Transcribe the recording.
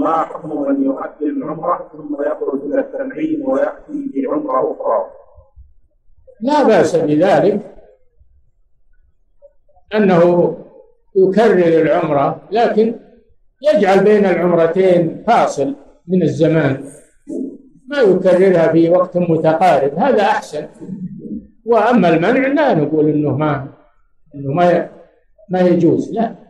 ما حكم من يؤدي العمرة ثم يخرج إلى التنعيم ويأتي بعمرة أخرى؟ لا بأس بذلك أنه يكرر العمرة، لكن يجعل بين العمرتين فاصل من الزمان، ما يكررها في وقت متقارب، هذا أحسن. وأما المنع لا نقول إنه ما يجوز، لا.